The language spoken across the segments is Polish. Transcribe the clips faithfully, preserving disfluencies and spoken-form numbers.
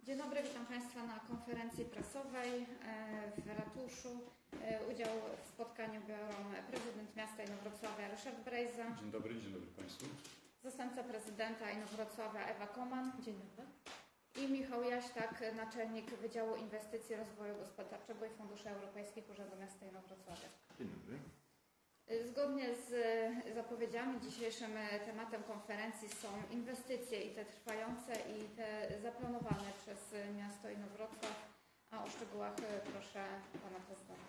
Dzień dobry, witam Państwa na konferencji prasowej w ratuszu. Udział w spotkaniu biorą prezydent miasta Inowrocławia Ryszard Brejza. Dzień dobry, dzień dobry Państwu. Zastępca prezydenta Inowrocławia Ewa Koman. Dzień dobry. I Michał Jaśtak, naczelnik Wydziału Inwestycji Rozwoju Gospodarczego i Funduszy Europejskich Urzędu Miasta Inowrocławia. Dzień dobry. Zgodnie z zapowiedziami dzisiejszym tematem konferencji są inwestycje i te trwające i te zaplanowane przez miasto Inowrocław, a o szczegółach proszę pana prezydenta.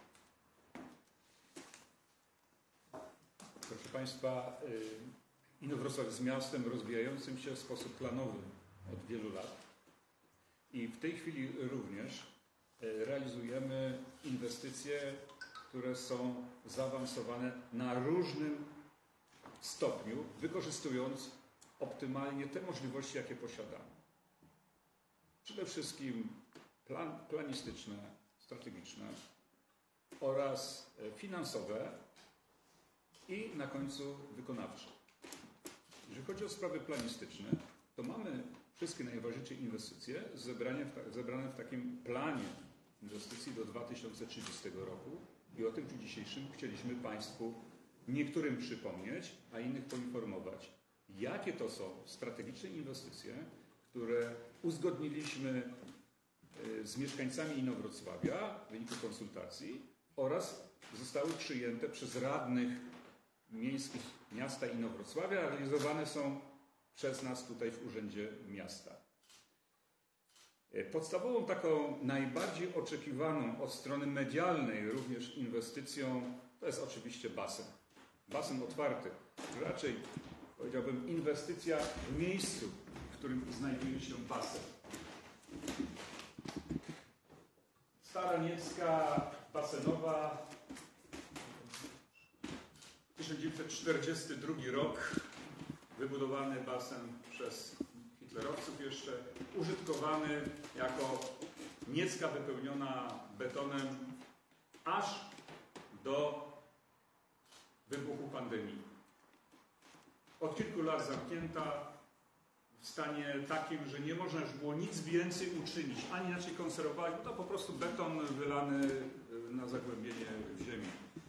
Proszę Państwa, Inowrocław jest miastem rozwijającym się w sposób planowy od wielu lat i w tej chwili również realizujemy inwestycje, które są zaawansowane na różnym stopniu, wykorzystując optymalnie te możliwości, jakie posiadamy. Przede wszystkim plan, planistyczne, strategiczne oraz finansowe i na końcu wykonawcze. Jeżeli chodzi o sprawy planistyczne, to mamy wszystkie najważniejsze inwestycje zebrane w, ta, zebrane w takim planie inwestycji do dwa tysiące trzydziestego roku. I o tym w dzisiejszym chcieliśmy Państwu niektórym przypomnieć, a innych poinformować, jakie to są strategiczne inwestycje, które uzgodniliśmy z mieszkańcami Inowrocławia w wyniku konsultacji oraz zostały przyjęte przez radnych miejskich miasta Inowrocławia, a realizowane są przez nas tutaj w Urzędzie Miasta. Podstawową taką najbardziej oczekiwaną od strony medialnej również inwestycją to jest oczywiście basen. Basen otwarty, raczej powiedziałbym inwestycja w miejscu, w którym znajduje się basen. Stara Niecka basenowa, tysiąc dziewięćset czterdziesty drugi rok, wybudowany basen przez hitlerowców jeszcze, użytkowany jako Niecka wypełniona betonem aż do wybuchu pandemii. Od kilku lat zamknięta, w stanie takim, że nie można już było nic więcej uczynić, ani inaczej konserwować, bo to po prostu beton wylany na zagłębienie w ziemi.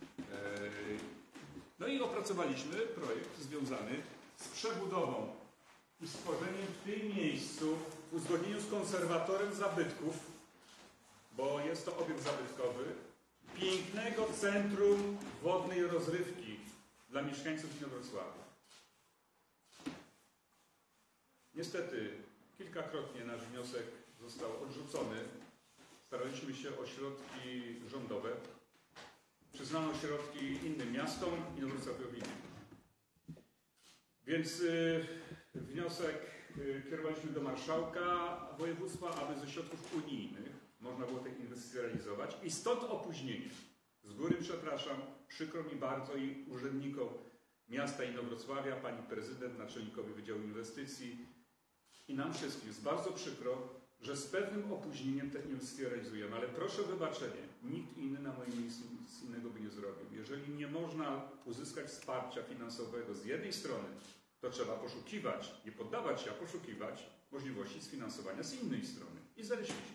No i opracowaliśmy projekt związany z przebudową i stworzeniem w tym miejscu, w uzgodnieniu z konserwatorem zabytków, bo jest to obiekt zabytkowy, pięknego centrum wodnej rozrywki dla mieszkańców Inowrocławia. Niestety, kilkakrotnie nasz wniosek został odrzucony. Staraliśmy się o środki rządowe. Przyznano środki innym miastom, Inowrocławiowi nie. Więc y, wniosek y, kierowaliśmy do marszałka województwa, aby ze środków unijnych można było te inwestycje realizować. I stąd opóźnienie. Z góry przepraszam, przykro mi bardzo i urzędnikom miasta Inowrocławia, pani prezydent, naczelnikowi Wydziału Inwestycji i nam wszystkim jest bardzo przykro, że z pewnym opóźnieniem te inwestycje realizujemy. Ale proszę o wybaczenie, nikt inny na moim miejscu nic innego by nie zrobił. Jeżeli nie można uzyskać wsparcia finansowego z jednej strony, to trzeba poszukiwać, nie poddawać się, a poszukiwać możliwości sfinansowania z innej strony. I znaleźliśmy.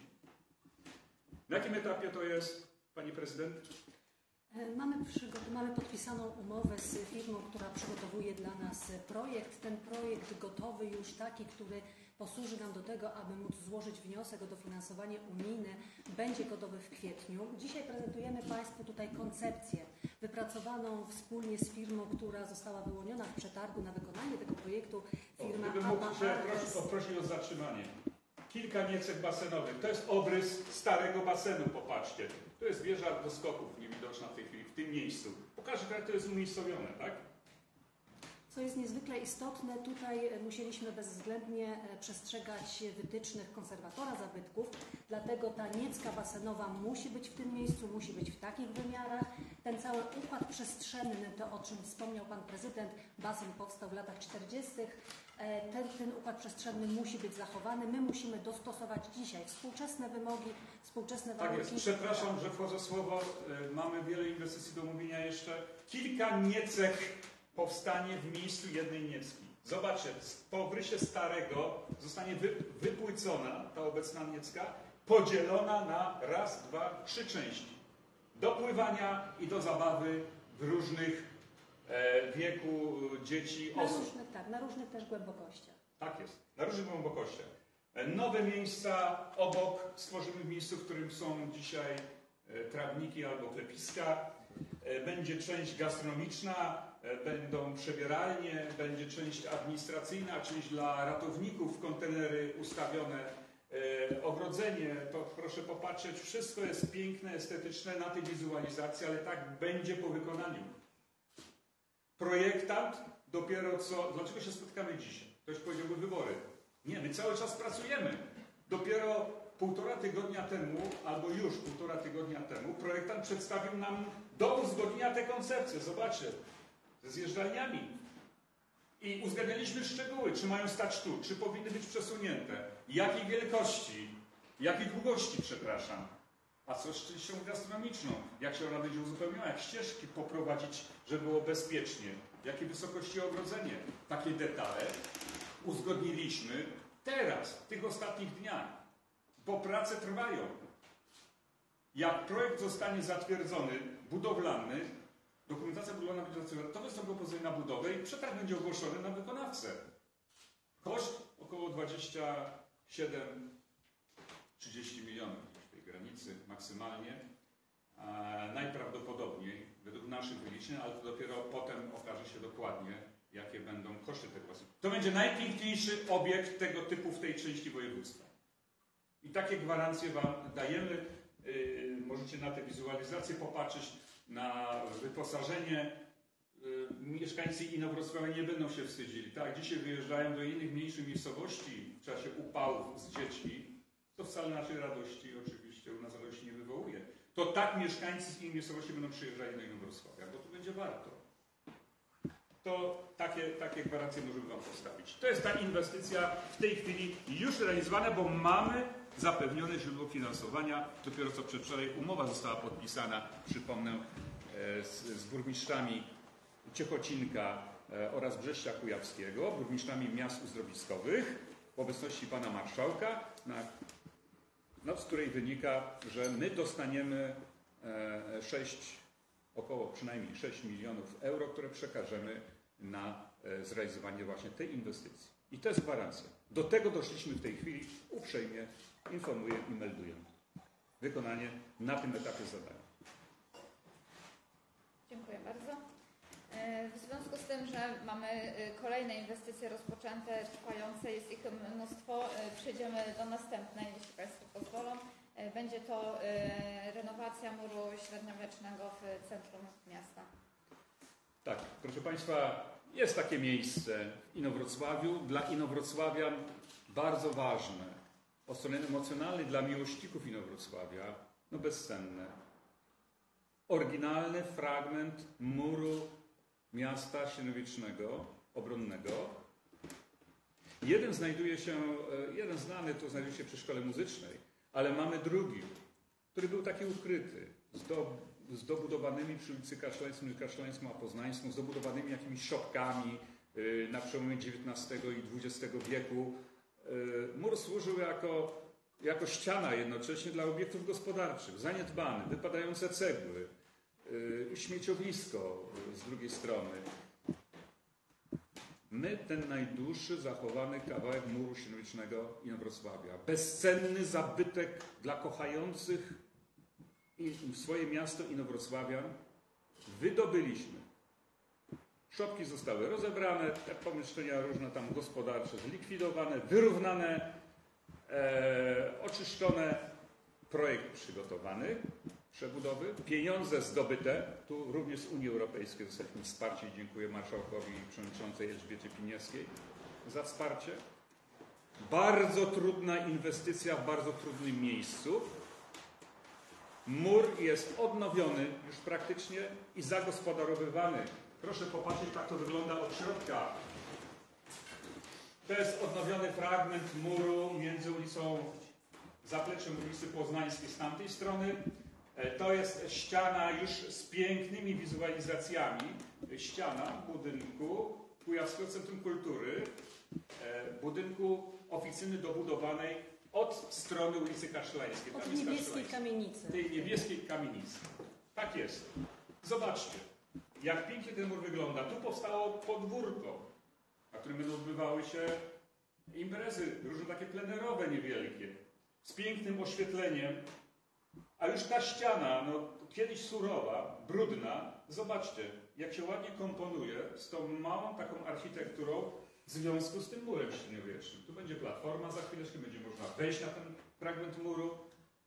Na jakim etapie to jest, pani prezydent? Mamy, mamy podpisaną umowę z firmą, która przygotowuje dla nas projekt. Ten projekt gotowy już taki, który posłuży nam do tego, aby móc złożyć wniosek o dofinansowanie unijne, będzie gotowy w kwietniu. Dzisiaj prezentujemy Państwu tutaj koncepcję wypracowaną wspólnie z firmą, która została wyłoniona w przetargu na wykonanie tego projektu. Firma Gdybym mógł się prosić, poprosić o zatrzymanie. Kilka niecek basenowych. To jest obrys starego basenu, popatrzcie. To jest wieża do skoków niewidoczna w tej chwili, w tym miejscu. Pokażę, jak to jest umiejscowione, tak? Co jest niezwykle istotne, tutaj musieliśmy bezwzględnie przestrzegać wytycznych konserwatora zabytków, dlatego ta niecka basenowa musi być w tym miejscu, musi być w takich wymiarach. Ten cały układ przestrzenny, to o czym wspomniał Pan Prezydent, basen powstał w latach czterdziestych. Ten, ten układ przestrzenny musi być zachowany. My musimy dostosować dzisiaj współczesne wymogi, współczesne warunki. Tak jest. Przepraszam, że wchodzę w słowo. Mamy wiele inwestycji do omówienia jeszcze. Kilka niecek powstanie w miejscu jednej niecki. Zobaczcie, po obrysie starego zostanie wy, wypłycona ta obecna Niecka, podzielona na raz, dwa, trzy części. Do pływania i do zabawy w różnych e, wieku dzieci, Na osób. różnych, tak, na różnych też głębokościach. Tak jest, na różnych głębokościach. E, nowe miejsca obok stworzymy w miejscu, w którym są dzisiaj e, trawniki albo klepiska. E, będzie część gastronomiczna, e, będą przebieralnie, będzie część administracyjna, część dla ratowników, kontenery ustawione. E, ogrodzenie, to proszę popatrzeć, wszystko jest piękne, estetyczne na tej wizualizacji, ale tak będzie po wykonaniu. Projektant dopiero co... Dlaczego się spotkamy dzisiaj? Ktoś powiedziałby wybory. Nie, my cały czas pracujemy. Dopiero półtora tygodnia temu, albo już półtora tygodnia temu, projektant przedstawił nam do uzgodnienia te koncepcje. Zobaczcie, ze zjeżdżalniami. I uzgadnialiśmy szczegóły, czy mają stać tu, czy powinny być przesunięte, jakiej wielkości, jakiej długości, przepraszam. A co z częścią gastronomiczną? Jak się ona będzie uzupełniała? Jak ścieżki poprowadzić, żeby było bezpiecznie? Jakiej wysokości ogrodzenie? Takie detale uzgodniliśmy teraz, w tych ostatnich dniach, bo prace trwają. Jak projekt zostanie zatwierdzony, budowlany, dokumentacja budowlana będzie zatwierdzona, to wystąpią pozwy na budowę i przetarg będzie ogłoszony na wykonawcę. Koszt około dwadzieścia siedem trzydzieści milionów w tej granicy maksymalnie. E, najprawdopodobniej według naszych wyliczeń, ale to dopiero potem okaże się dokładnie, jakie będą koszty tego. To będzie najpiękniejszy obiekt tego typu w tej części województwa. I takie gwarancje Wam dajemy. Yy, możecie na te wizualizacje popatrzeć, na wyposażenie. Yy, mieszkańcy Inowrocławia nie będą się wstydzili. Tak, dzisiaj wyjeżdżają do innych mniejszych miejscowości w czasie upałów z dziećmi. To wcale naszej radości oczywiście u nas radości nie wywołuje. To tak mieszkańcy z innych miejscowości będą przyjeżdżali do Inowrocławia, bo tu będzie warto. To takie, takie gwarancje możemy Wam postawić. To jest ta inwestycja w tej chwili już realizowana, bo mamy zapewnione źródło finansowania. Dopiero co przedwczoraj umowa została podpisana, przypomnę, z, z burmistrzami Ciechocinka oraz Brześcia Kujawskiego, burmistrzami miast uzdrowiskowych, w obecności pana marszałka, na, no, z której wynika, że my dostaniemy sześć, około przynajmniej sześć milionów euro, które przekażemy na zrealizowanie właśnie tej inwestycji. I to jest gwarancja. Do tego doszliśmy w tej chwili, uprzejmie informuję i melduję. Wykonanie na tym etapie zadania. Dziękuję bardzo. W związku z tym, że mamy kolejne inwestycje rozpoczęte, trwające, jest ich mnóstwo, przejdziemy do następnej, jeśli Państwo pozwolą. Będzie to renowacja muru średniowiecznego w centrum miasta. Tak, proszę Państwa, jest takie miejsce w Inowrocławiu, dla Inowrocławian bardzo ważne, od strony emocjonalnej dla miłośników Inowrocławia, no bezcenne. Oryginalny fragment muru miasta średniowiecznego, obronnego. Jeden znajduje się, jeden znany to znajduje się przy szkole muzycznej, ale mamy drugi, który był taki ukryty, z dobudowanymi przy ulicy Kaszlańskiej, Kaszlańską a Poznańską, z dobudowanymi jakimiś szopkami na przełomie dziewiętnastego i dwudziestego wieku. Mur służył jako, jako ściana jednocześnie dla obiektów gospodarczych, zaniedbany, wypadające cegły, śmieciowisko z drugiej strony. My ten najdłuższy zachowany kawałek muru średniowiecznego Inowrocławia, bezcenny zabytek dla kochających swoje miasto Inowrocławian, wydobyliśmy. Szopki zostały rozebrane, te pomieszczenia różne tam gospodarcze zlikwidowane, wyrównane, e, oczyszczone, projekt przygotowany, przebudowy, pieniądze zdobyte, tu również z Unii Europejskiej dostaliśmy wsparcie i dziękuję marszałkowi i przewodniczącej Elżbiecie Piniewskiej za wsparcie. Bardzo trudna inwestycja w bardzo trudnym miejscu. Mur jest odnowiony już praktycznie i zagospodarowywany. Proszę popatrzeć, jak to wygląda od środka. To jest odnowiony fragment muru między ulicą Zapleczem ulicy Poznańskiej z tamtej strony. To jest ściana już z pięknymi wizualizacjami. Ściana budynku Kujawskiego Centrum Kultury, e, budynku oficyny dobudowanej od strony ulicy Kaszlańskiej. Od Tam jest niebieskiej Kaszlańska. kamienicy. Tej niebieskiej kamienicy. Tak jest. Zobaczcie, jak pięknie ten mur wygląda. Tu powstało podwórko, na którym będą odbywały się imprezy, różne takie plenerowe, niewielkie, z pięknym oświetleniem. A już ta ściana, no kiedyś surowa, brudna, zobaczcie, jak się ładnie komponuje z tą małą taką architekturą w związku z tym murem średniowiecznym. Tu będzie platforma, za chwileczkę będzie można wejść na ten fragment muru.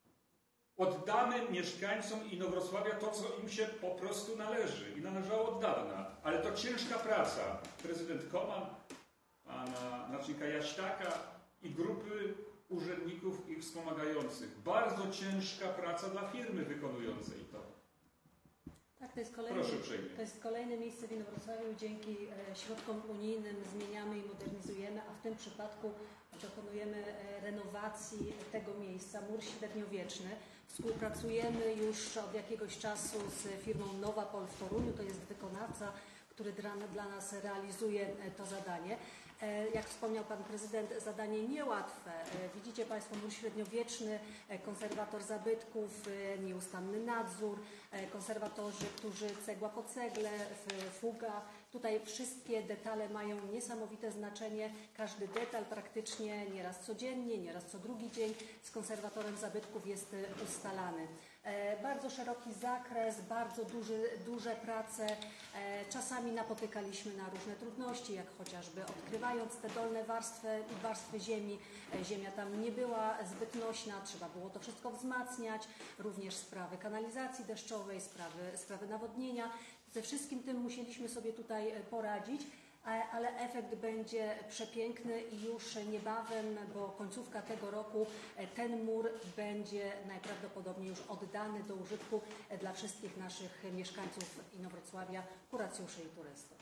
Oddamy mieszkańcom Inowrocławia to, co im się po prostu należy i należało od dawna. Ale to ciężka praca. Prezydent Koman, pana naczelnika Jaśtaka i grupy urzędników ich wspomagających. Bardzo ciężka praca dla firmy wykonującej to. Tak, to jest kolejne, Proszę uprzejmie. to jest kolejne miejsce w Inowrocławiu. Dzięki e, środkom unijnym zmieniamy i modernizujemy, a w tym przypadku dokonujemy e, renowacji tego miejsca, mur średniowieczny. Współpracujemy już od jakiegoś czasu z firmą Nowapol w Toruniu, to jest wykonawca, który dla, dla nas realizuje e, to zadanie. E, jak wspomniał Pan Prezydent, zadanie niełatwe. E, widzicie Państwo mur średniowieczny, e, konserwator zabytków, e, nieustanny nadzór, e, konserwatorzy, którzy cegła po cegle, f, fuga. Tutaj wszystkie detale mają niesamowite znaczenie. Każdy detal praktycznie nieraz codziennie, nieraz co drugi dzień z konserwatorem zabytków jest e, ustalany. E, bardzo szeroki zakres, bardzo duży, duże prace. E, czasami napotykaliśmy na różne trudności, jak chociażby odkrywając te dolne warstwy, warstwy ziemi. E, ziemia tam nie była zbyt nośna, trzeba było to wszystko wzmacniać. Również sprawy kanalizacji deszczowej, sprawy, sprawy nawodnienia. Ze wszystkim tym musieliśmy sobie tutaj poradzić. Ale efekt będzie przepiękny i już niebawem, bo końcówka tego roku, ten mur będzie najprawdopodobniej już oddany do użytku dla wszystkich naszych mieszkańców Inowrocławia, kuracjuszy i turystów.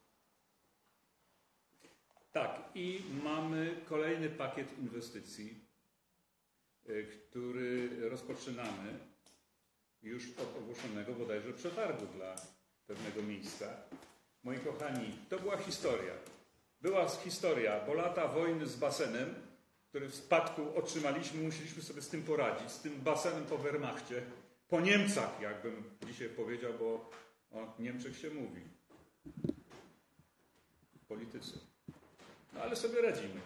Tak, i mamy kolejny pakiet inwestycji, który rozpoczynamy już od ogłoszonego bodajże przetargu dla pewnego miejsca. Moi kochani, to była historia. Była historia, bo lata wojny z basenem, który w spadku otrzymaliśmy, musieliśmy sobie z tym poradzić, z tym basenem po Wehrmachcie, po Niemcach, jakbym dzisiaj powiedział, bo o Niemczech się mówi. Politycy. No ale sobie radzimy.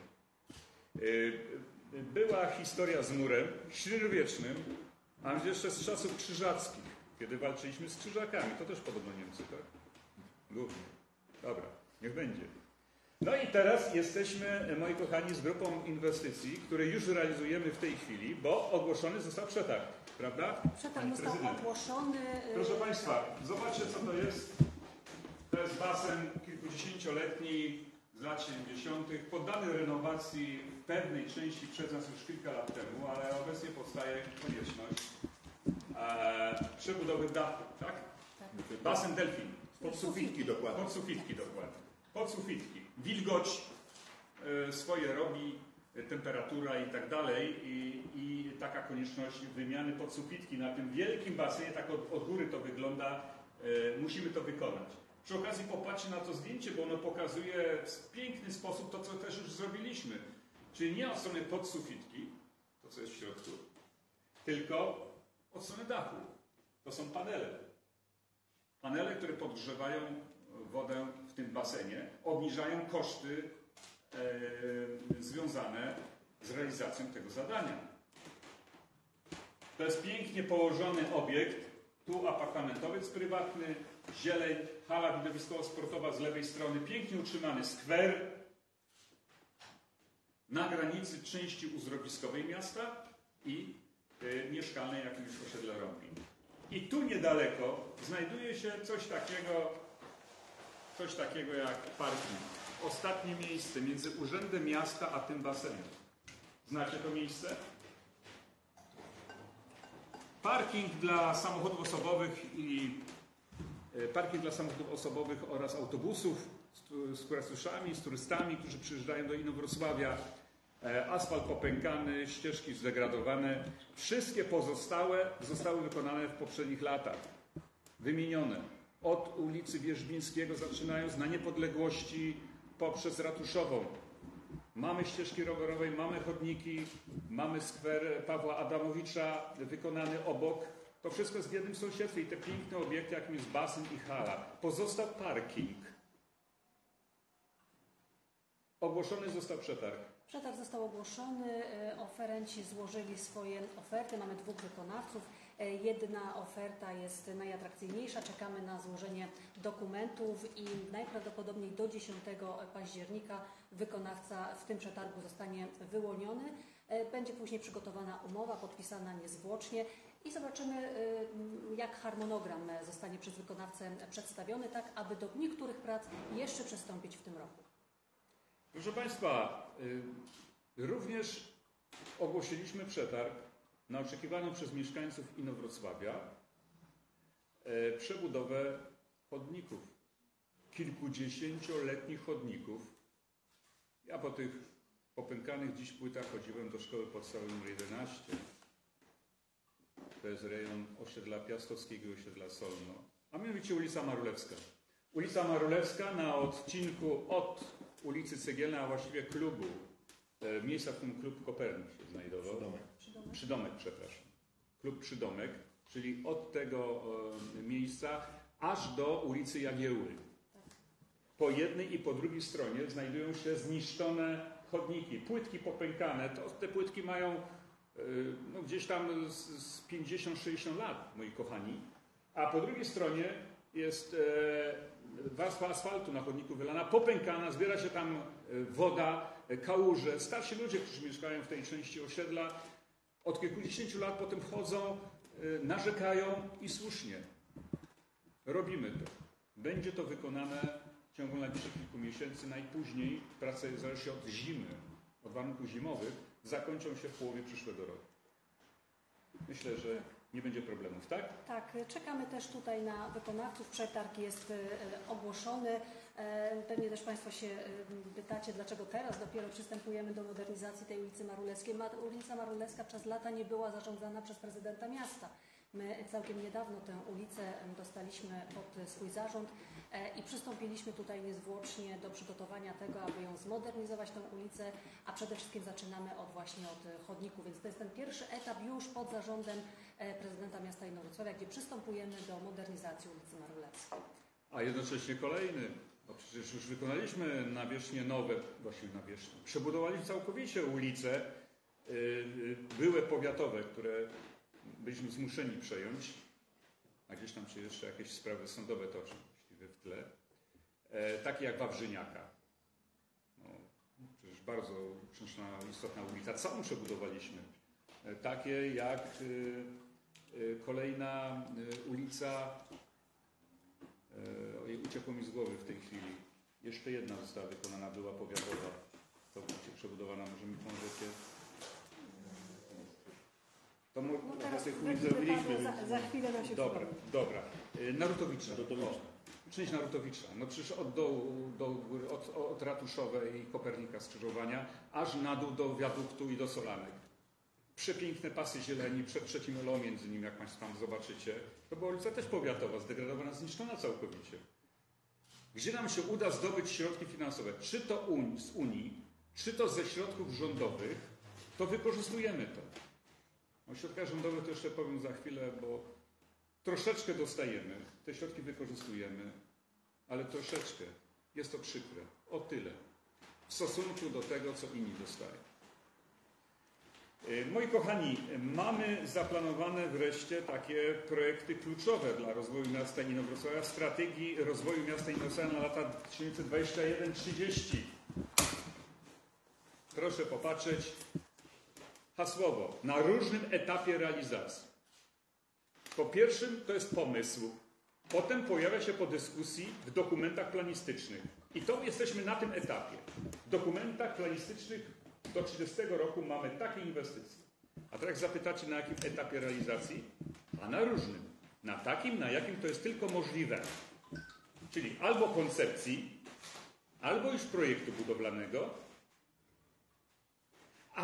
Była historia z murem średniowiecznym, a jeszcze z czasów krzyżackich, kiedy walczyliśmy z krzyżakami. To też podobno Niemcy, tak? Głównie. Dobra, niech będzie. No i teraz jesteśmy, moi kochani, z grupą inwestycji, które już realizujemy w tej chwili, bo ogłoszony został przetarg, prawda? Przetarg został prezydent. ogłoszony. Proszę Państwa, zobaczcie, co to jest. To jest basen kilkudziesięcioletni z lat siedemdziesiątych, poddany renowacji w pewnej części przez nas już kilka lat temu, ale obecnie powstaje konieczność e, przebudowy dachu, tak? Tak. Basen Delfin. Podsufitki dokładnie. Podsufitki dokładnie. Podsufitki. Wilgoć y, swoje robi, y, temperatura i tak dalej i, i taka konieczność wymiany podsufitki na tym wielkim basenie, tak od, od góry to wygląda, y, musimy to wykonać. Przy okazji popatrzcie na to zdjęcie, bo ono pokazuje w piękny sposób to, co też już zrobiliśmy. Czyli nie od strony podsufitki, to co jest w środku, tylko od strony dachu. To są panele. Panele, które podgrzewają wodę w tym basenie, obniżają koszty e, związane z realizacją tego zadania. To jest pięknie położony obiekt, tu apartamentowiec prywatny, zieleń, hala widowiskowo-sportowa z lewej strony, pięknie utrzymany skwer na granicy części uzdrowiskowej miasta i e, mieszkalnej, jakim jest osiedle Rąbin. I tu niedaleko znajduje się coś takiego, coś takiego jak parking. Ostatnie miejsce między Urzędem Miasta a tym basenem. Znacie to miejsce? Parking dla samochodów osobowych i parking dla samochodów osobowych oraz autobusów z, z kuracjuszami, z turystami, którzy przyjeżdżają do Inowrocławia. Asfalt popękany, ścieżki zdegradowane. Wszystkie pozostałe zostały wykonane w poprzednich latach. Wymienione. od ulicy Wierzbińskiego, zaczynając na Niepodległości poprzez Ratuszową. Mamy ścieżki rowerowe, mamy chodniki, mamy skwer Pawła Adamowicza wykonany obok. To wszystko jest w jednym sąsiedztwie i te piękne obiekty, jakim jest basen i hala. Pozostał parking. Ogłoszony został przetarg. Przetarg został ogłoszony, oferenci złożyli swoje oferty, mamy dwóch wykonawców. Jedna oferta jest najatrakcyjniejsza, czekamy na złożenie dokumentów i najprawdopodobniej do dziesiątego października wykonawca w tym przetargu zostanie wyłoniony. Będzie później przygotowana umowa, podpisana niezwłocznie i zobaczymy, jak harmonogram zostanie przez wykonawcę przedstawiony, tak aby do niektórych prac jeszcze przystąpić w tym roku. Proszę Państwa, również ogłosiliśmy przetarg na oczekiwaną przez mieszkańców Inowrocławia przebudowę chodników. Kilkudziesięcioletnich chodników. Ja po tych popękanych dziś płytach chodziłem do szkoły podstawowej numer jedenaście. To jest rejon osiedla Piastowskiego i osiedla Solno. A mianowicie ulica Marulewska. Ulica Marulewska na odcinku od ulicy Cegielnej, a właściwie klubu, e, miejsca, w którym klub Kopernik się znajdował. Przydomek. Przydomek. Przydomek, przepraszam. Klub Przydomek, czyli od tego e, miejsca aż do ulicy Jagiełły. Po jednej i po drugiej stronie znajdują się zniszczone chodniki, płytki popękane. To, te płytki mają e, no, gdzieś tam z, z pięćdziesiąt sześćdziesiąt lat, moi kochani. A po drugiej stronie jest e, warstwa asfaltu na chodniku wylana, popękana, zbiera się tam woda, kałuże. Starsi ludzie, którzy mieszkają w tej części osiedla, od kilkudziesięciu lat potem chodzą, narzekają i słusznie. Robimy to. Będzie to wykonane w ciągu najbliższych kilku miesięcy, najpóźniej, prace zależy od zimy, od warunków zimowych, zakończą się w połowie przyszłego roku. Myślę, że nie będzie problemów, tak? Tak, czekamy też tutaj na wykonawców. Przetarg jest e, ogłoszony. E, pewnie też Państwo się e, pytacie, dlaczego teraz dopiero przystępujemy do modernizacji tej ulicy Marulewskiej. Ma, ulica Marulewska przez lata nie była zarządzana przez prezydenta miasta. My całkiem niedawno tę ulicę dostaliśmy pod swój zarząd e, i przystąpiliśmy tutaj niezwłocznie do przygotowania tego, aby ją zmodernizować, tę ulicę, a przede wszystkim zaczynamy od właśnie od chodniku, więc to jest ten pierwszy etap już pod zarządem e, prezydenta miasta Inowrocławia, gdzie przystępujemy do modernizacji ulicy Marulewskiej. A jednocześnie kolejny, bo przecież już wykonaliśmy nawierzchnie nowe, właściwie nawierzchnie, przebudowaliśmy całkowicie ulice yy, były powiatowe, które byliśmy zmuszeni przejąć, a gdzieś tam się jeszcze jakieś sprawy sądowe toczą właściwie w tle, e, takie jak Wawrzyniaka. No, przecież bardzo przecież istotna ulica, całą przebudowaliśmy. E, takie jak e, e, kolejna e, ulica, e, ojej, uciekło mi z głowy w tej chwili, jeszcze jedna została wykonana, była powiatowa, całkowicie przebudowana, może mi pomożecie? To mo- No teraz tych będzie ulic zrobiliśmy. za, za chwilę nam się Dobra, przypomni. dobra. Y, Narutowicza. Narutowicza. O, część Narutowicza. No przecież od dołu do góry, od, od Ratuszowej i Kopernika skrzyżowania, aż na dół do wiaduktu i do Solanek. Przepiękne pasy zieleni, przed trzecim L O między nimi, jak Państwo tam zobaczycie. To była ulica też powiatowa, zdegradowana, zniszczona całkowicie. Gdzie nam się uda zdobyć środki finansowe? Czy to un- z Unii, czy to ze środków rządowych, to wykorzystujemy to. O środkach rządowych to jeszcze powiem za chwilę, bo troszeczkę dostajemy, te środki wykorzystujemy, ale troszeczkę. Jest to przykre. O tyle. W stosunku do tego, co inni dostają. Moi kochani, mamy zaplanowane wreszcie takie projekty kluczowe dla rozwoju miasta Inowrocławia, strategii rozwoju miasta Inowrocławia na lata dwa tysiące dwudziesty pierwszy do trzydziestego. Proszę popatrzeć. Hasłowo, na różnym etapie realizacji. Po pierwszym to jest pomysł, potem pojawia się po dyskusji w dokumentach planistycznych. I to jesteśmy na tym etapie. W dokumentach planistycznych do trzydziestego roku mamy takie inwestycje. A teraz zapytacie, na jakim etapie realizacji? A na różnym. Na takim, na jakim to jest tylko możliwe. Czyli albo koncepcji, albo już projektu budowlanego,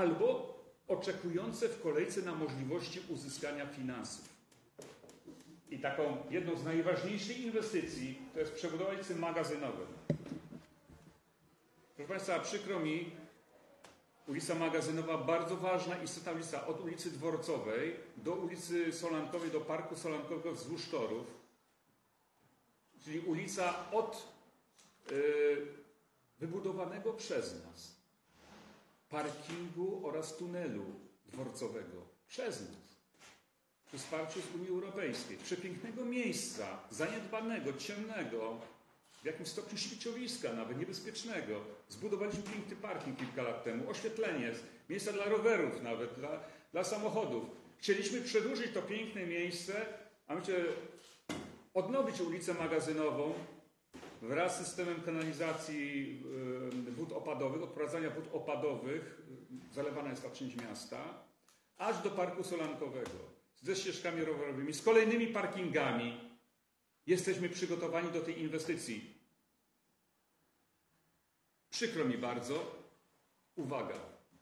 albo oczekujące w kolejce na możliwości uzyskania finansów. I taką jedną z najważniejszych inwestycji to jest przebudowa ulicy Magazynowej. Proszę Państwa, przykro mi, ulica Magazynowa, bardzo ważna, istotna ulica, od ulicy Dworcowej do ulicy Solankowej, do Parku Solankowego wzdłuż torów, czyli ulica od yy, wybudowanego przez nas parkingu oraz tunelu dworcowego, przez nas, przy wsparciu z Unii Europejskiej, przepięknego miejsca, zaniedbanego, ciemnego, w jakimś stopniu śmieciowiska nawet, niebezpiecznego. Zbudowaliśmy piękny parking kilka lat temu, oświetlenie, miejsca dla rowerów nawet, dla, dla samochodów. Chcieliśmy przedłużyć to piękne miejsce, a myślę, odnowić ulicę Magazynową wraz z systemem kanalizacji yy, wód opadowych, odprowadzania wód opadowych, zalewana jest ta część miasta, aż do Parku Solankowego, ze ścieżkami rowerowymi, z kolejnymi parkingami. Jesteśmy przygotowani do tej inwestycji. Przykro mi bardzo. Uwaga.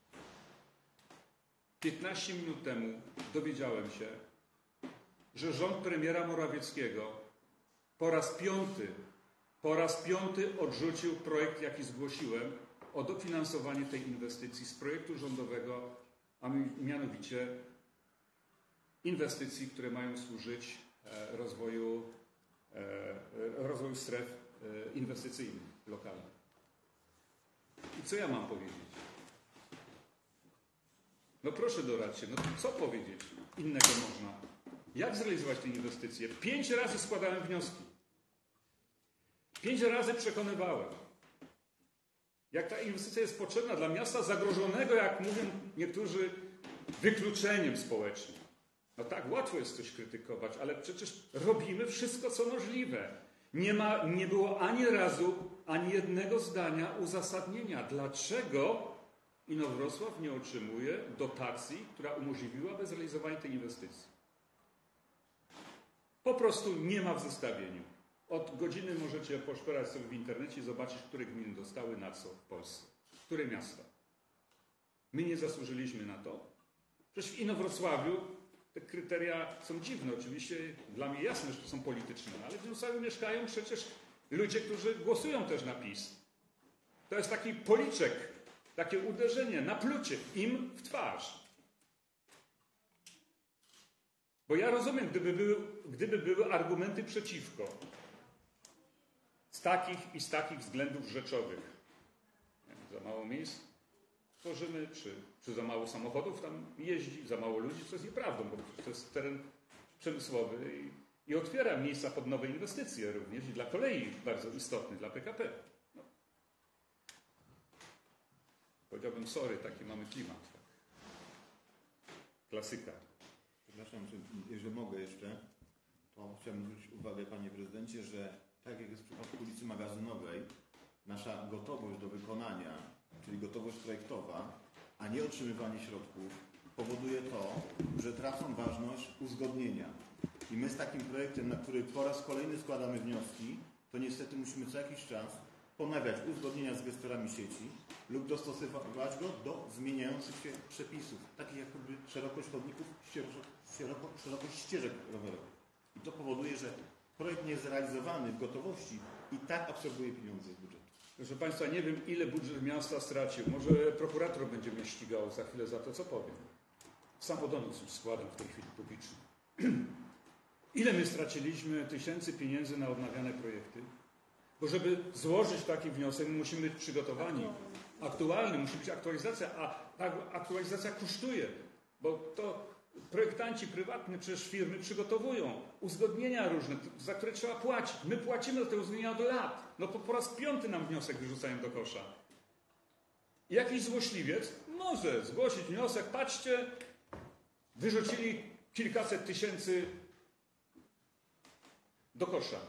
piętnaście minut temu dowiedziałem się, że rząd premiera Morawieckiego po raz piąty, po raz piąty odrzucił projekt, jaki zgłosiłem, o dofinansowanie tej inwestycji z projektu rządowego, a mianowicie inwestycji, które mają służyć rozwoju rozwoju stref inwestycyjnych lokalnych. I co ja mam powiedzieć? No proszę doradźcie, no co powiedzieć innego można? Jak zrealizować te inwestycje? Pięć razy składałem wnioski. Pięć razy przekonywałem. Jak ta inwestycja jest potrzebna dla miasta zagrożonego, jak mówią niektórzy, wykluczeniem społecznym. No tak, łatwo jest coś krytykować, ale przecież robimy wszystko, co możliwe. Nie ma, nie było ani razu, ani jednego zdania uzasadnienia, dlaczego Inowrocław nie otrzymuje dotacji, która umożliwiłaby zrealizowanie tej inwestycji. Po prostu nie ma w zestawieniu. Od godziny możecie poszperać sobie w internecie i zobaczyć, które gminy dostały na co w Polsce. Które miasta. My nie zasłużyliśmy na to. Przecież w Inowrocławiu te kryteria są dziwne. Oczywiście dla mnie jasne, że to są polityczne, ale w Inowrocławiu mieszkają przecież ludzie, którzy głosują też na PiS. To jest taki policzek, takie uderzenie, naplucie im w twarz. Bo ja rozumiem, gdyby były, gdyby były argumenty przeciwko, z takich i z takich względów rzeczowych. Za mało miejsc tworzymy, czy, czy za mało samochodów tam jeździ, za mało ludzi, co jest nieprawdą, bo to jest teren przemysłowy i, i otwiera miejsca pod nowe inwestycje również i dla kolei bardzo istotny, dla P K P. No. Powiedziałbym, sorry, taki mamy klimat. Tak. Klasyka. Przepraszam, jeżeli mogę jeszcze, to chciałbym zwrócić uwagę, panie prezydencie, że tak jak jest w przypadku ulicy Magazynowej, nasza gotowość do wykonania, czyli gotowość projektowa, a nie otrzymywanie środków, powoduje to, że tracą ważność uzgodnienia. I my z takim projektem, na który po raz kolejny składamy wnioski, to niestety musimy co jakiś czas ponawiać uzgodnienia z gestorami sieci lub dostosowywać go do zmieniających się przepisów, takich jak szerokość chodników, szeroko, szerokość ścieżek rowerowych. I to powoduje, że projekt nie jest zrealizowany w gotowości i tak absorbuje pieniądze z budżetu. Proszę Państwa, nie wiem, ile budżet miasta stracił. Może prokurator będzie mnie ścigał za chwilę za to, co powiem. Samodonos już składam w tej chwili publicznie. Ile my straciliśmy tysięcy pieniędzy na odnawiane projekty? Bo żeby złożyć taki wniosek, my musimy być przygotowani. Aktualny, musi być aktualizacja, a ta aktualizacja kosztuje. Bo to projektanci prywatni, przecież firmy przygotowują uzgodnienia różne, za które trzeba płacić. My płacimy za te uzgodnienia od lat. No to po raz piąty nam wniosek wyrzucają do kosza. I jakiś złośliwiec może zgłosić wniosek, patrzcie, wyrzucili kilkaset tysięcy do kosza.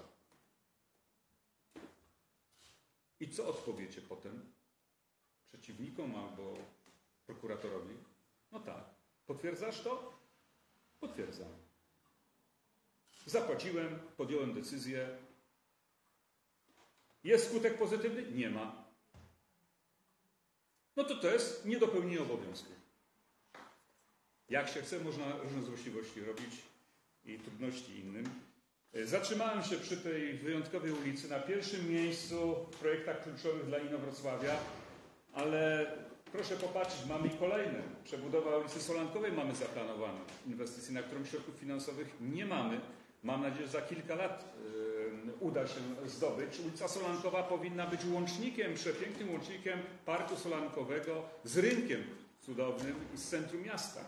I co odpowiecie potem? Przeciwnikom albo prokuratorowi? No tak. Potwierdzasz to? Potwierdzam. Zapłaciłem, podjąłem decyzję. Jest skutek pozytywny? Nie ma. No to to jest niedopełnienie obowiązku. Jak się chce, można różne złośliwości robić i trudności innym. Zatrzymałem się przy tej wyjątkowej ulicy, na pierwszym miejscu w projektach kluczowych dla Inowrocławia, ale proszę popatrzeć, mamy i kolejne. Przebudowa ulicy Solankowej mamy zaplanowaną. Inwestycje, na którą środków finansowych nie mamy. Mam nadzieję, że za kilka lat yy, uda się zdobyć. Ulica Solankowa powinna być łącznikiem, przepięknym łącznikiem Parku Solankowego z rynkiem cudownym i z centrum miasta.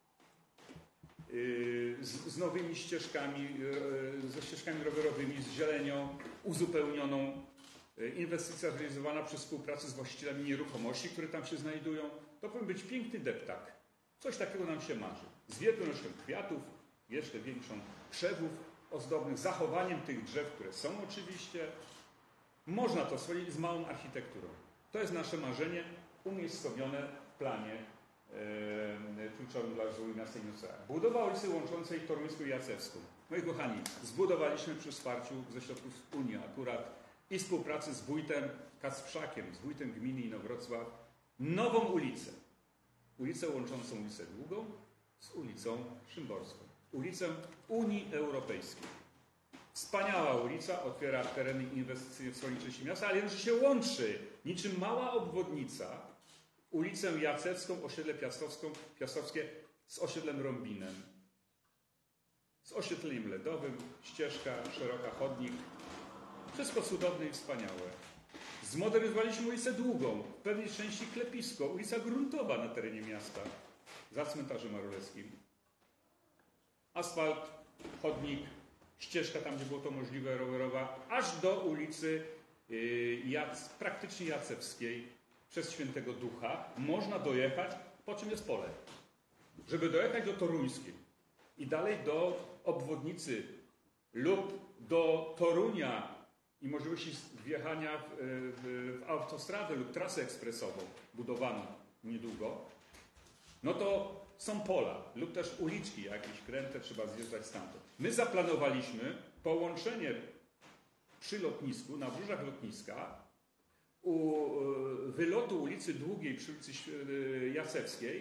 Yy, z, z nowymi ścieżkami, yy, ze ścieżkami rowerowymi, z zielenią uzupełnioną. Yy, inwestycja realizowana przy współpracy z właścicielami nieruchomości, które tam się znajdują. To powinien być piękny deptak. Coś takiego nam się marzy. Z wielką ilością kwiatów, jeszcze większą krzewów ozdobnych, zachowaniem tych drzew, które są oczywiście. Można to zrobić z małą architekturą. To jest nasze marzenie umiejscowione w planie e, kluczowym dla rozwoju miasta Inowrocławia. Budowa ulicy łączącej Toruńską i Jacewską. Moi kochani, zbudowaliśmy przy wsparciu ze środków Unii akurat i współpracy z wójtem Kacprzakiem, z wójtem gminy Inowrocław, nową ulicę. Ulicę łączącą ulicę Długą z ulicą Szymborską. Ulicę Unii Europejskiej. Wspaniała ulica, otwiera tereny inwestycyjne w wschodniej części miasta, ale jednocześnie się łączy niczym mała obwodnica ulicę Jacewską, osiedle Piastowską, Piastowskie z osiedlem Rąbinem. Z oświetleniem ledowym, ścieżka, szeroka, chodnik. Wszystko cudowne i wspaniałe. Zmodernizowaliśmy ulicę Długą, w pewnej części klepisko, ulica gruntowa na terenie miasta, za cmentarzem marulewskim. Asfalt, chodnik, ścieżka tam, gdzie było to możliwe, rowerowa, aż do ulicy yy, Jac, praktycznie Jacewskiej, przez Świętego Ducha. Można dojechać, po czym jest pole. Żeby dojechać do Toruńskiej i dalej do obwodnicy lub do Torunia i możliwości wjechania w, w, w autostradę lub trasę ekspresową budowaną niedługo, no to są pola lub też uliczki jakieś kręte, trzeba zjeżdżać stamtąd. My zaplanowaliśmy połączenie przy lotnisku, na brzegach lotniska, u wylotu ulicy Długiej przy ulicy Jacewskiej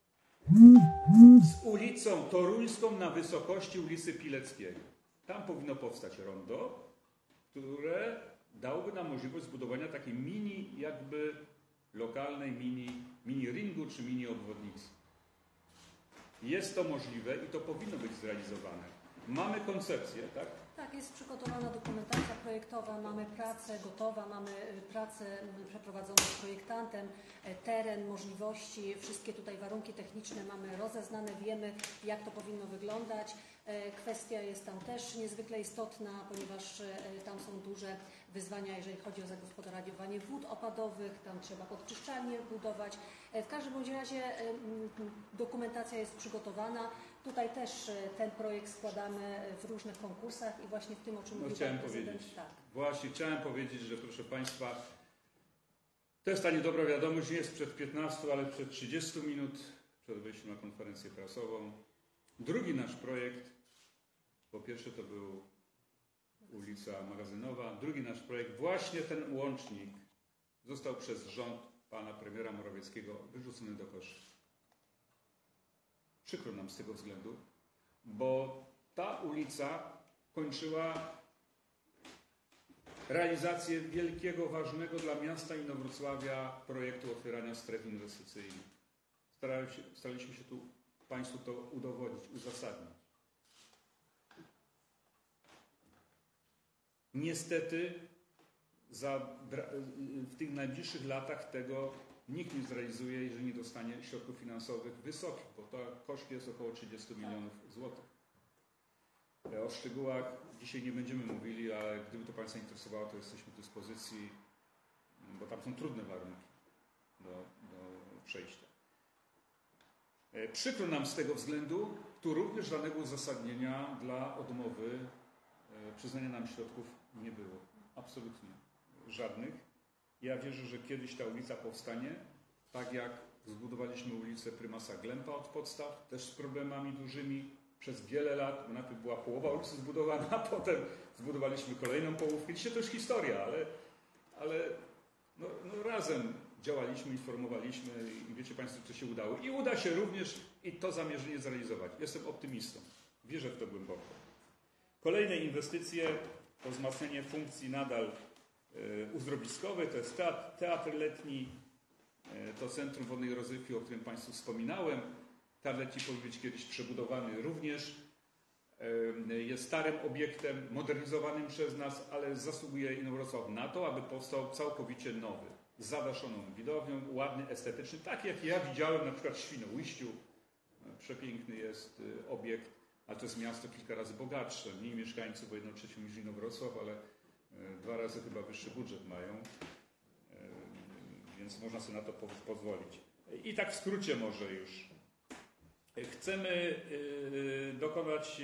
z ulicą Toruńską na wysokości ulicy Pileckiego. Tam powinno powstać rondo, które dałoby nam możliwość zbudowania takiej mini, jakby lokalnej mini, mini ringu czy mini obwodnicy. Jest to możliwe i to powinno być zrealizowane. Mamy koncepcję, tak? Tak, jest przygotowana dokumentacja projektowa, mamy pracę gotowa, mamy pracę przeprowadzoną z projektantem, teren, możliwości, wszystkie tutaj warunki techniczne mamy rozeznane, wiemy, jak to powinno wyglądać. Kwestia jest tam też niezwykle istotna, ponieważ tam są duże wyzwania, jeżeli chodzi o zagospodarowanie wód opadowych, tam trzeba podczyszczalnie budować. W każdym bądź razie dokumentacja jest przygotowana. Tutaj też ten projekt składamy w różnych konkursach i właśnie w tym, o czym no, mówił chciałem pan prezydent. powiedzieć. Tak. Właśnie chciałem powiedzieć, że proszę Państwa, to jest ta niedobra wiadomość, nie jest przed piętnastu, ale przed trzydziestu minut, przed wejściem na konferencję prasową. Drugi nasz projekt, po pierwsze to był ulica Magazynowa, drugi nasz projekt, właśnie ten łącznik został przez rząd pana premiera Morawieckiego wyrzucony do kosza. Przykro nam z tego względu, bo ta ulica kończyła realizację wielkiego, ważnego dla miasta Inowrocławia projektu otwierania stref inwestycyjnych. Staraliśmy się, staraliśmy się tu Państwu to udowodnić, uzasadnić. Niestety za, w tych najbliższych latach tego nikt nie zrealizuje, jeżeli nie dostanie środków finansowych wysokich, bo to koszt jest około trzydzieści milionów złotych. O szczegółach dzisiaj nie będziemy mówili, ale gdyby to Państwa interesowało, to jesteśmy w dyspozycji, bo tam są trudne warunki do, do przejścia. Przykro nam z tego względu, tu również żadnego uzasadnienia dla odmowy przyznania nam środków nie było. Absolutnie żadnych. Ja wierzę, że kiedyś ta ulica powstanie, tak jak zbudowaliśmy ulicę Prymasa Glempa od podstaw, też z problemami dużymi. Przez wiele lat, najpierw była połowa ulicy zbudowana, a potem zbudowaliśmy kolejną połówkę. Dzisiaj to już historia, ale, ale no, no razem działaliśmy, informowaliśmy i wiecie Państwo, co się udało. I uda się również i to zamierzenie zrealizować. Jestem optymistą. Wierzę w to głęboko. Kolejne inwestycje to wzmacnianie funkcji nadal uzdrowiskowej, to jest teatr, teatr letni, to Centrum Wolnej Rozrywki, o którym Państwu wspominałem. Teatr letni powinien być kiedyś przebudowany również. Jest starym obiektem, modernizowanym przez nas, ale zasługuje Inowrocław na to, aby powstał całkowicie nowy, z zadaszoną widownią, ładny, estetyczny, tak jak ja widziałem na przykład w Świnoujściu. Przepiękny jest obiekt, a to jest miasto kilka razy bogatsze, mniej mieszkańców o jedną trzecią niż Inowrocław, ale dwa razy chyba wyższy budżet mają, więc można sobie na to pozwolić. I tak w skrócie może już. Chcemy dokonać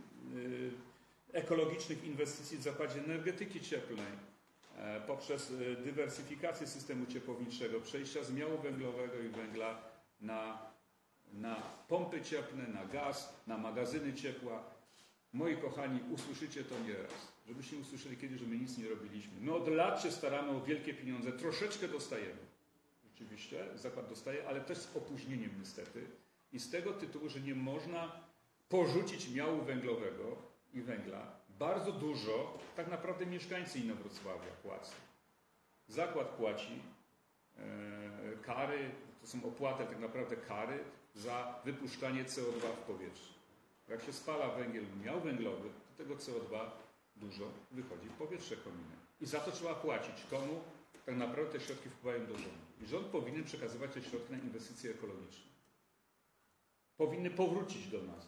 ekologicznych inwestycji w zakładzie energetyki cieplnej poprzez dywersyfikację systemu ciepłowniczego, przejścia z miału węglowego i węgla na, na pompy cieplne, na gaz, na magazyny ciepła. Moi kochani, usłyszycie to nieraz, żebyście usłyszeli kiedyś, że my nic nie robiliśmy. My od lat się staramy o wielkie pieniądze, troszeczkę dostajemy. Rzeczywiście, zakład dostaje, ale też z opóźnieniem niestety. I z tego tytułu, że nie można porzucić miału węglowego i węgla, bardzo dużo tak naprawdę mieszkańcy Inowrocławia płacą. Zakład płaci e, kary, to są opłaty, tak naprawdę kary za wypuszczanie C O dwa w powietrze. Jak się spala węgiel, miał węglowy, to tego C O dwa dużo wychodzi w powietrze kominy. I za to trzeba płacić. Komu? Tak naprawdę te środki wpływają do rządu. I rząd powinien przekazywać te środki na inwestycje ekologiczne. Powinny powrócić do nas.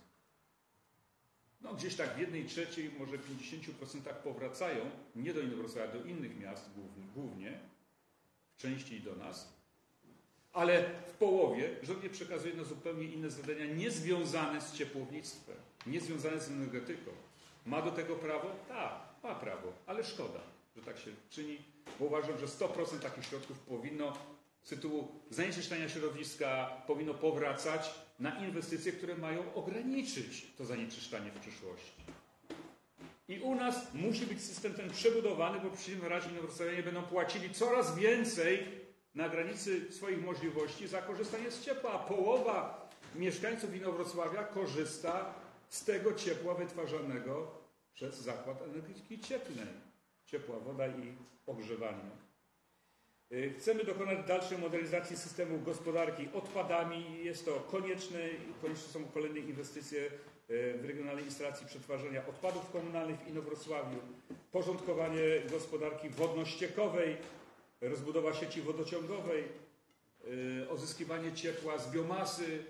No gdzieś tak w jednej trzeciej, może pięćdziesięciu procentach powracają, nie do Inowrocławia, do innych miast głównie, głównie, w części do nas, ale w połowie rząd nie przekazuje na zupełnie inne zadania, niezwiązane z ciepłownictwem, niezwiązane z energetyką. Ma do tego prawo? Tak, ma prawo, ale szkoda, że tak się czyni, bo uważam, że sto procent takich środków powinno z tytułu zanieczyszczenia środowiska powinno powracać na inwestycje, które mają ograniczyć to zanieczyszczanie w przyszłości. I u nas musi być system ten przebudowany, bo w przeciwnym razie Inowrocławianie będą płacili coraz więcej na granicy swoich możliwości za korzystanie z ciepła, a połowa mieszkańców Inowrocławia korzysta z tego ciepła wytwarzanego przez Zakład Energetyki Cieplnej. Ciepła woda i ogrzewanie. Chcemy dokonać dalszej modernizacji systemu gospodarki odpadami. Jest to konieczne. Konieczne są kolejne inwestycje w regionalnej instalacji przetwarzania odpadów komunalnych w Inowrocławiu. Porządkowanie gospodarki wodno-ściekowej, rozbudowa sieci wodociągowej, odzyskiwanie ciepła z biomasy,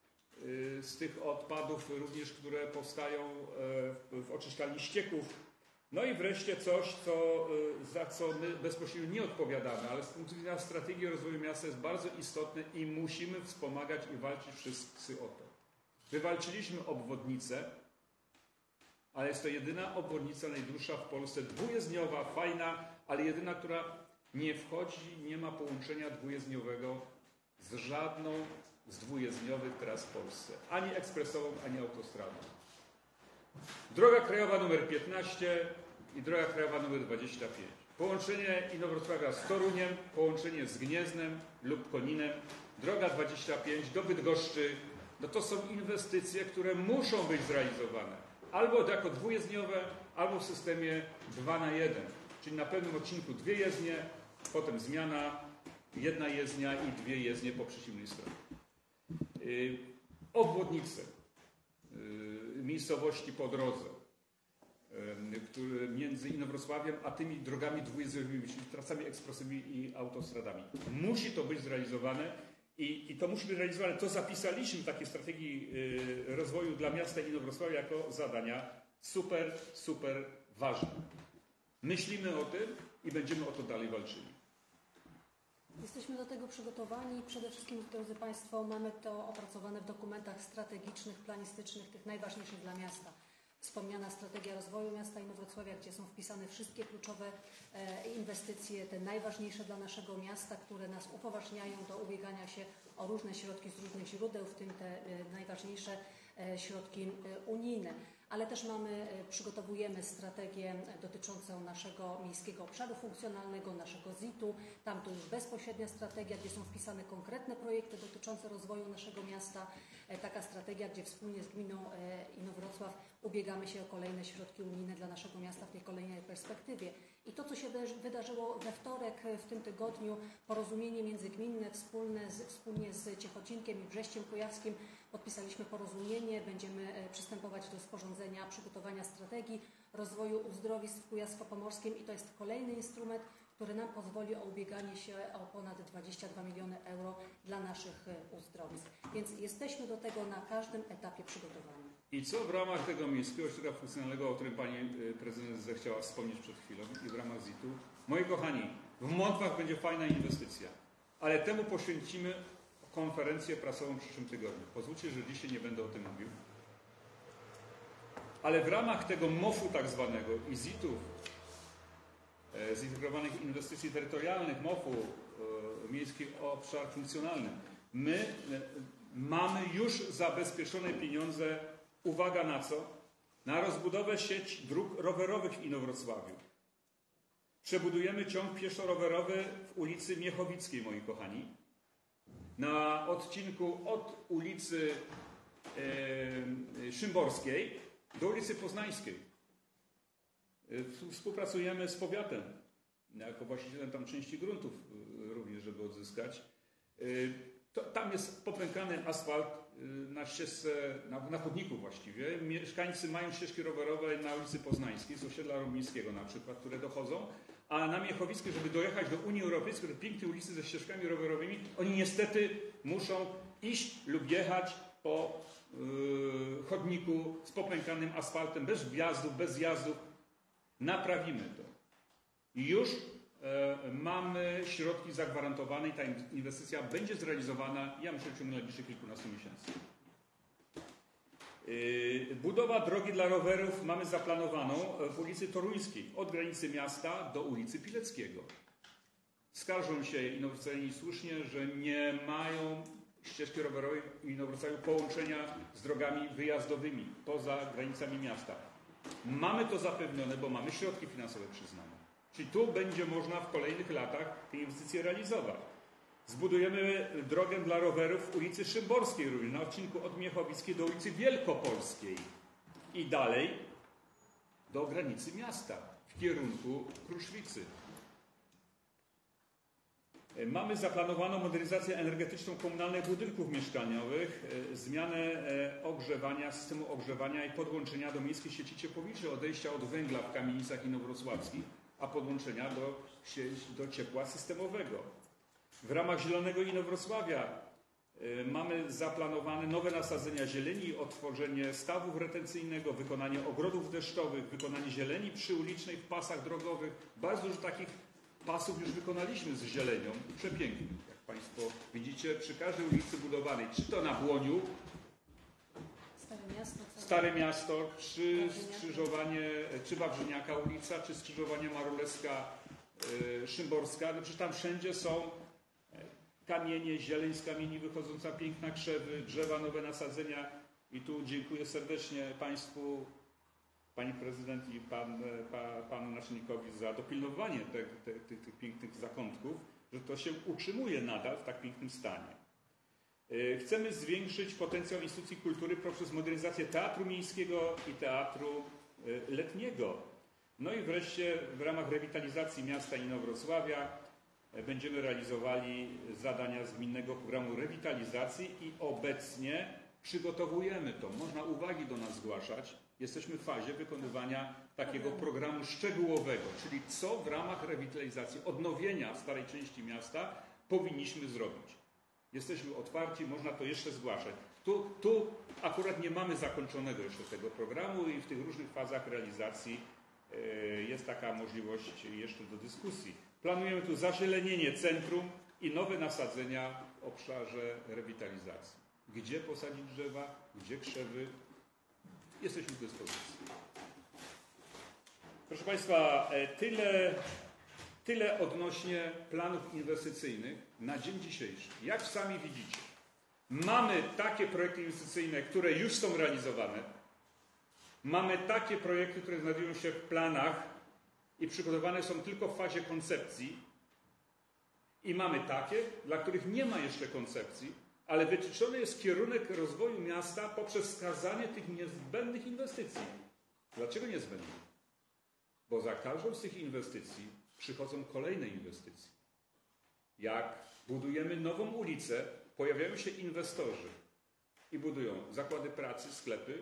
z tych odpadów również, które powstają w oczyszczalni ścieków. No i wreszcie coś, co, za co my bezpośrednio nie odpowiadamy, ale z punktu widzenia strategii rozwoju miasta jest bardzo istotne i musimy wspomagać i walczyć wszyscy o to. Wywalczyliśmy obwodnicę, ale jest to jedyna obwodnica najdłuższa w Polsce, dwujezdniowa, fajna, ale jedyna, która nie wchodzi, nie ma połączenia dwujezdniowego z żadną z dwujezdniowych tras w Polsce. Ani ekspresową, ani autostradą. Droga krajowa numer piętnaście i droga krajowa numer dwadzieścia pięć. Połączenie Inowrocławia z Toruniem, połączenie z Gnieznem lub Koninem, droga dwadzieścia pięć do Bydgoszczy. No to są inwestycje, które muszą być zrealizowane. Albo jako dwujezdniowe, albo w systemie dwa na jeden. Czyli na pewnym odcinku dwie jezdnie, potem zmiana, jedna jezdnia i dwie jezdnie po przeciwnej stronie. Yy, obwodnice. Miejscowości po drodze, które między Inowrocławiem a tymi drogami dwujezdniowymi, czyli trasami ekspresowymi i autostradami. Musi to być zrealizowane i, i to musi być realizowane. To zapisaliśmy w takiej strategii rozwoju dla miasta Inowrocławia jako zadania super, super ważne. Myślimy o tym i będziemy o to dalej walczyli. Jesteśmy do tego przygotowani. Przede wszystkim, drodzy Państwo, mamy to opracowane w dokumentach strategicznych, planistycznych, tych najważniejszych dla miasta. Wspomniana strategia rozwoju miasta Inowrocławia, gdzie są wpisane wszystkie kluczowe e, inwestycje, te najważniejsze dla naszego miasta, które nas upoważniają do ubiegania się o różne środki z różnych źródeł, w tym te e, najważniejsze e, środki e, unijne. ale też mamy, przygotowujemy strategię dotyczącą naszego miejskiego obszaru funkcjonalnego, naszego Z I T-u. Tam to już bezpośrednia strategia, gdzie są wpisane konkretne projekty dotyczące rozwoju naszego miasta. Taka strategia, gdzie wspólnie z gminą Inowrocław ubiegamy się o kolejne środki unijne dla naszego miasta w tej kolejnej perspektywie. I to, co się wydarzyło we wtorek w tym tygodniu, porozumienie międzygminne wspólne z, wspólnie z Ciechocinkiem i Brześciem Kujawskim, podpisaliśmy porozumienie, będziemy przystępować do sporządzenia, przygotowania strategii rozwoju uzdrowisk w Kujawsko-Pomorskim i to jest kolejny instrument, który nam pozwoli o ubieganie się o ponad dwadzieścia dwa miliony euro dla naszych uzdrowisk. Więc jesteśmy do tego na każdym etapie przygotowani. I co w ramach tego miejskiego ośrodka funkcjonalnego, o którym Pani Prezydent zechciała wspomnieć przed chwilą i w ramach Z I T-u? Moi kochani, w Mątwach będzie fajna inwestycja, ale temu poświęcimy konferencję prasową w przyszłym tygodniu. Pozwólcie, że dzisiaj nie będę o tym mówił. Ale w ramach tego M O F-u tak zwanego i Z I T-ów, zintegrowanych inwestycji terytorialnych, M O F-u, miejski obszar funkcjonalny, my mamy już zabezpieczone pieniądze, uwaga na co? Na rozbudowę sieci dróg rowerowych w Inowrocławiu. Przebudujemy ciąg pieszo-rowerowy w ulicy Miechowickiej, moi kochani. Na odcinku od ulicy e, Szymborskiej do ulicy Poznańskiej. Współpracujemy z powiatem, jako właścicielem tam części gruntów również, żeby odzyskać. To, tam jest popękany asfalt na ścieżce, na, na chodniku właściwie. Mieszkańcy mają ścieżki rowerowe na ulicy Poznańskiej, z osiedla Rumińskiego na przykład, które dochodzą, a na Miechowickiej, żeby dojechać do Unii Europejskiej, do pięknej ulicy ze ścieżkami rowerowymi, oni niestety muszą iść lub jechać po yy, chodniku z popękanym asfaltem, bez wjazdów, bez zjazdów. Naprawimy to. I już e, mamy środki zagwarantowane i ta inwestycja będzie zrealizowana, ja myślę, w ciągu najbliższych kilkunastu miesięcy. Yy, budowa drogi dla rowerów mamy zaplanowaną w ulicy Toruńskiej, od granicy miasta do ulicy Pileckiego. Skarżą się inowrocławianie słusznie, że nie mają ścieżki rowerowej w Inowrocławiu połączenia z drogami wyjazdowymi poza granicami miasta. Mamy to zapewnione, bo mamy środki finansowe przyznane. Czyli tu będzie można w kolejnych latach te inwestycje realizować. Zbudujemy drogę dla rowerów w ulicy Szymborskiej również, na odcinku od Miechowickiej do ulicy Wielkopolskiej i dalej do granicy miasta w kierunku Kruszwicy. Mamy zaplanowaną modernizację energetyczną komunalnych budynków mieszkaniowych, zmianę ogrzewania, systemu ogrzewania i podłączenia do miejskiej sieci ciepłowniczej, odejścia od węgla w kamienicach inowrocławskich, a podłączenia do, do ciepła systemowego. W ramach Zielonego Inowrocławia mamy zaplanowane nowe nasadzenia zieleni, otworzenie stawów retencyjnego, wykonanie ogrodów deszczowych, wykonanie zieleni przyulicznej w pasach drogowych. Bardzo dużo takich pasów już wykonaliśmy z zielenią, przepięknie, jak Państwo widzicie, przy każdej ulicy budowanej, czy to na Błoniu, Stare Miasto, Stare Miasto, czy skrzyżowanie, czy Wawrzyniaka ulica, czy skrzyżowanie Maruleska, y, Szymborska, no przecież tam wszędzie są kamienie, zieleń z kamieni wychodząca, piękna krzewy, drzewa, nowe nasadzenia i tu dziękuję serdecznie Państwu, Pani Prezydent i Pan, pa, Panu Naczelnikowi za dopilnowanie tych, tych, tych, tych pięknych zakątków, że to się utrzymuje nadal w tak pięknym stanie. Chcemy zwiększyć potencjał instytucji kultury poprzez modernizację teatru miejskiego i teatru letniego. No i wreszcie w ramach rewitalizacji miasta Inowrocławia będziemy realizowali zadania z gminnego programu rewitalizacji i obecnie przygotowujemy to. Można uwagi do nas zgłaszać. Jesteśmy w fazie wykonywania takiego programu szczegółowego, czyli co w ramach rewitalizacji, odnowienia starej części miasta powinniśmy zrobić. Jesteśmy otwarci, można to jeszcze zgłaszać. Tu, tu akurat nie mamy zakończonego jeszcze tego programu i w tych różnych fazach realizacji y, jest taka możliwość jeszcze do dyskusji. Planujemy tu zazielenienie centrum i nowe nasadzenia w obszarze rewitalizacji. Gdzie posadzić drzewa, gdzie krzewy. Jesteśmy w dyspozycji. Proszę Państwa, tyle, tyle odnośnie planów inwestycyjnych na dzień dzisiejszy. Jak sami widzicie, mamy takie projekty inwestycyjne, które już są realizowane. Mamy takie projekty, które znajdują się w planach i przygotowane są tylko w fazie koncepcji. I mamy takie, dla których nie ma jeszcze koncepcji, ale wytyczony jest kierunek rozwoju miasta poprzez wskazanie tych niezbędnych inwestycji. Dlaczego niezbędnych? Bo za każdą z tych inwestycji przychodzą kolejne inwestycje. Jak budujemy nową ulicę, pojawiają się inwestorzy i budują zakłady pracy, sklepy,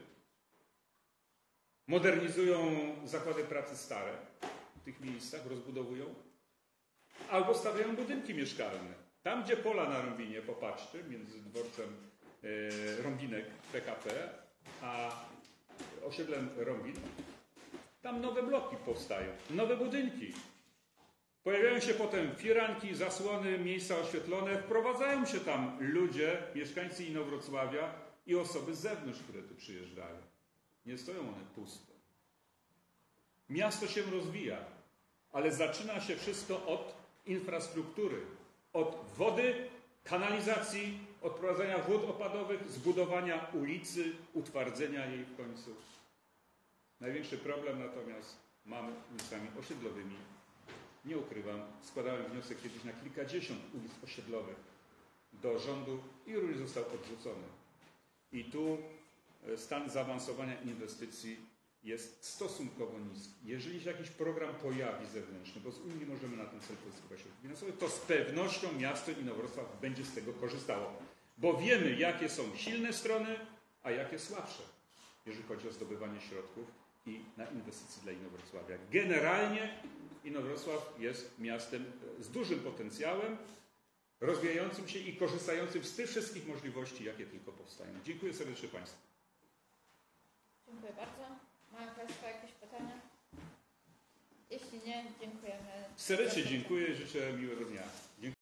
modernizują zakłady pracy stare w tych miejscach, rozbudowują, albo stawiają budynki mieszkalne. Tam, gdzie pola na Rąbinie, popatrzcie, między dworcem e, Rąbinek P K P a osiedlem Rąbin, tam nowe bloki powstają, nowe budynki. Pojawiają się potem firanki, zasłony, miejsca oświetlone, wprowadzają się tam ludzie, mieszkańcy Inowrocławia i osoby z zewnątrz, które tu przyjeżdżają. Nie stoją one pusto. Miasto się rozwija, ale zaczyna się wszystko od infrastruktury, od wody, kanalizacji, odprowadzania wód opadowych, zbudowania ulicy, utwardzenia jej w końcu. Największy problem natomiast mamy ulicami osiedlowymi. Nie ukrywam, składałem wniosek kiedyś na kilkadziesiąt ulic osiedlowych do rządu i również został odrzucony. I tu stan zaawansowania inwestycji jest stosunkowo niski. Jeżeli się jakiś program pojawi zewnętrzny, bo z Unii możemy na ten cel pozyskiwać środki finansowe, to z pewnością miasto Inowrocław będzie z tego korzystało. Bo wiemy, jakie są silne strony, a jakie słabsze, jeżeli chodzi o zdobywanie środków i na inwestycje dla Inowrocławia. Generalnie Inowrocław jest miastem z dużym potencjałem, rozwijającym się i korzystającym z tych wszystkich możliwości, jakie tylko powstają. Dziękuję serdecznie Państwu. Dziękuję bardzo. Mają Państwo jakieś pytania? Jeśli nie, dziękujemy. Serdecznie dziękuję i życzę miłego dnia. Dziękuję.